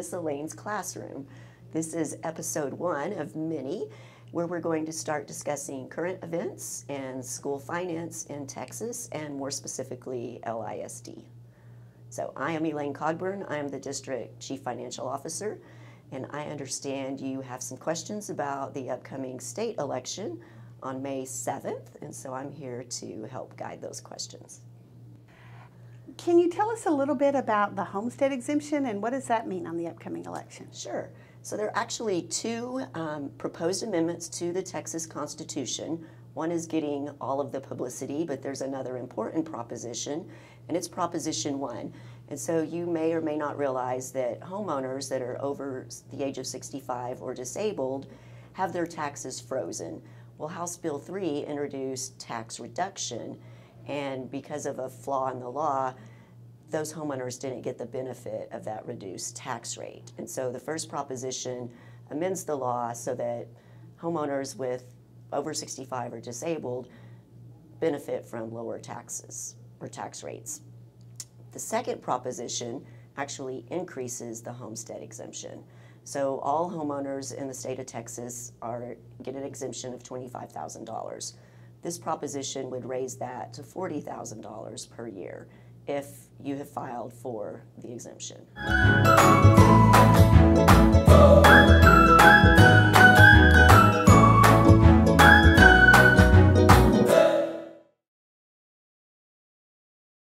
Miss Elaine's classroom. This is episode 1 of many, where we're going to start discussing current events and school finance in Texas, and more specifically LISD. So I am Elaine Cogburn. I am the District Chief Financial Officer, and I understand you have some questions about the upcoming state election on May 7th, and so I'm here to help guide those questions. Can you tell us a little bit about the homestead exemption and what does that mean on the upcoming election? Sure. So there are actually 2 proposed amendments to the Texas Constitution. One is getting all of the publicity, but there's another important proposition, and it's Proposition 1. And so you may or may not realize that homeowners that are over the age of 65 or disabled have their taxes frozen. Well, House Bill 3 introduced tax reduction, and because of a flaw in the law, those homeowners didn't get the benefit of that reduced tax rate. And so the first proposition amends the law so that homeowners with over 65 or disabled benefit from lower taxes or tax rates. The second proposition actually increases the homestead exemption. So all homeowners in the state of Texas get an exemption of $25,000. This proposition would raise that to $40,000 per year if you have filed for the exemption.